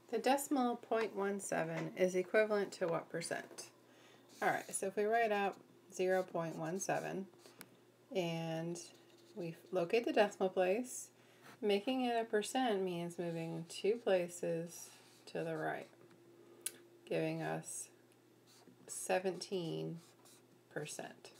The decimal 0.17 is equivalent to what percent? Alright, so if we write out 0.17 and we locate the decimal place, making it a percent means moving 2 places to the right, giving us 17%.